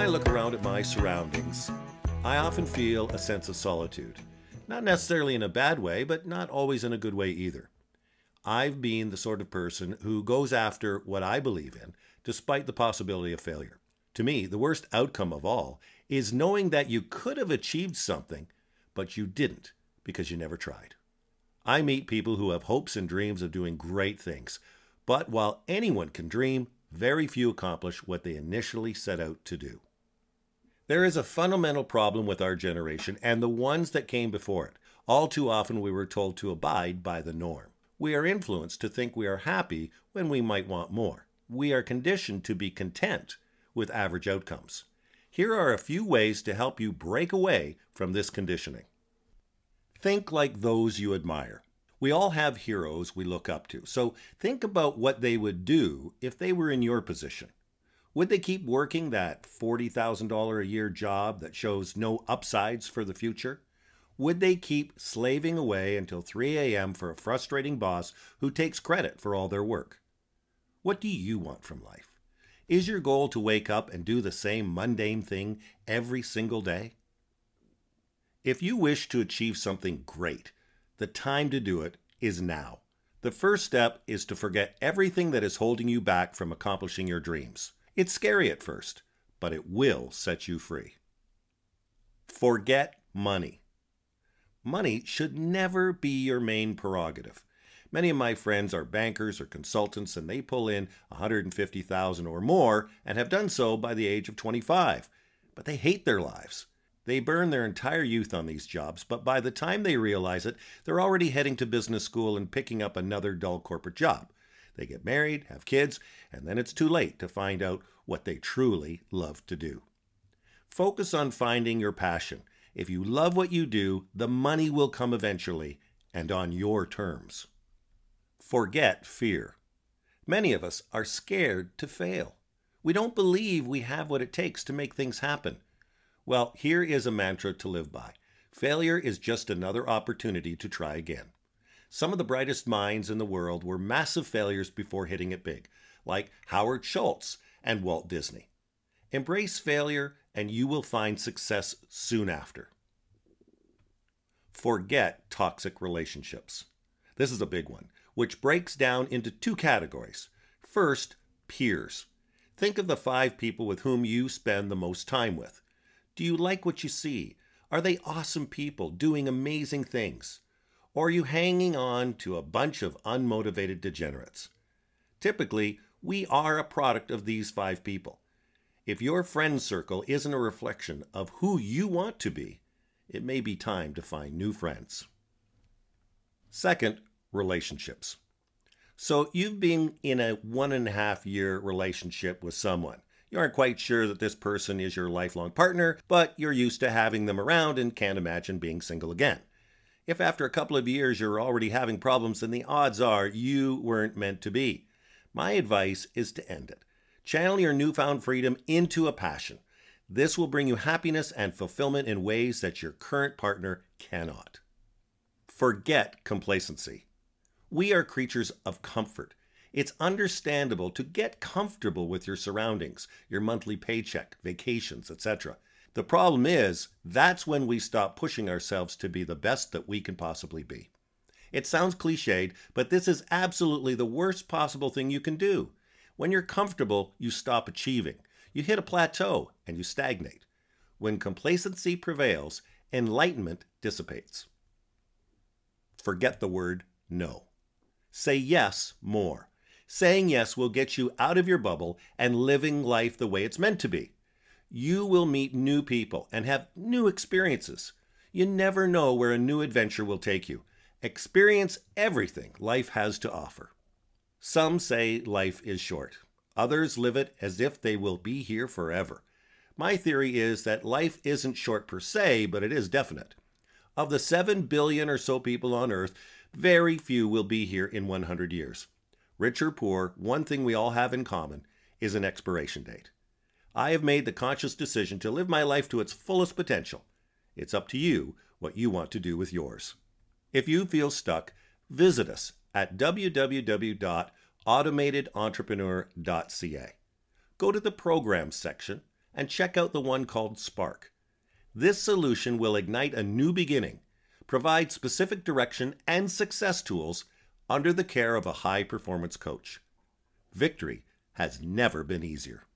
I look around at my surroundings, I often feel a sense of solitude. Not necessarily in a bad way, but not always in a good way either. I've been the sort of person who goes after what I believe in, despite the possibility of failure. To me, the worst outcome of all is knowing that you could have achieved something, but you didn't because you never tried. I meet people who have hopes and dreams of doing great things, but while anyone can dream, very few accomplish what they initially set out to do. There is a fundamental problem with our generation and the ones that came before it. All too often we were told to abide by the norm. We are influenced to think we are happy when we might want more. We are conditioned to be content with average outcomes. Here are a few ways to help you break away from this conditioning. Think like those you admire. We all have heroes we look up to, so think about what they would do if they were in your position. Would they keep working that $40,000 a year job that shows no upsides for the future? Would they keep slaving away until 3 a.m. for a frustrating boss who takes credit for all their work? What do you want from life? Is your goal to wake up and do the same mundane thing every single day? If you wish to achieve something great, the time to do it is now. The first step is to forget everything that is holding you back from accomplishing your dreams. It's scary at first, but it will set you free. Forget money. Money should never be your main prerogative. Many of my friends are bankers or consultants and they pull in $150,000 or more and have done so by the age of 25. But they hate their lives. They burn their entire youth on these jobs, but by the time they realize it, they're already heading to business school and picking up another dull corporate job. They get married, have kids, and then it's too late to find out what they truly love to do. Focus on finding your passion. If you love what you do, the money will come eventually and on your terms. Forget fear. Many of us are scared to fail. We don't believe we have what it takes to make things happen. Well, here is a mantra to live by. Failure is just another opportunity to try again. Some of the brightest minds in the world were massive failures before hitting it big, like Howard Schultz and Walt Disney. Embrace failure and you will find success soon after. Forget toxic relationships. This is a big one, which breaks down into two categories. First, peers. Think of the 5 people with whom you spend the most time with. Do you like what you see? Are they awesome people doing amazing things? Or are you hanging on to a bunch of unmotivated degenerates? Typically, we are a product of these 5 people. If your friend circle isn't a reflection of who you want to be, it may be time to find new friends. Second, relationships. So you've been in a 1.5-year relationship with someone. You aren't quite sure that this person is your lifelong partner, but you're used to having them around and can't imagine being single again. If after a couple of years you're already having problems, then the odds are you weren't meant to be. My advice is to end it. Channel your newfound freedom into a passion. This will bring you happiness and fulfillment in ways that your current partner cannot. Forget complacency. We are creatures of comfort. It's understandable to get comfortable with your surroundings, your monthly paycheck, vacations, etc. The problem is, that's when we stop pushing ourselves to be the best that we can possibly be. It sounds cliched, but this is absolutely the worst possible thing you can do. When you're comfortable, you stop achieving. You hit a plateau and you stagnate. When complacency prevails, enlightenment dissipates. Forget the word no. Say yes more. Saying yes will get you out of your bubble and living life the way it's meant to be. You will meet new people and have new experiences. You never know where a new adventure will take you. Experience everything life has to offer. Some say life is short. Others live it as if they will be here forever. My theory is that life isn't short per se, but it is definite. Of the 7 billion or so people on Earth, very few will be here in 100 years. Rich or poor, one thing we all have in common is an expiration date. I have made the conscious decision to live my life to its fullest potential. It's up to you what you want to do with yours. If you feel stuck, visit us at www.automatedentrepreneur.ca. Go to the Programs section and check out the one called Spark. This solution will ignite a new beginning, provide specific direction and success tools under the care of a high-performance coach. Victory has never been easier.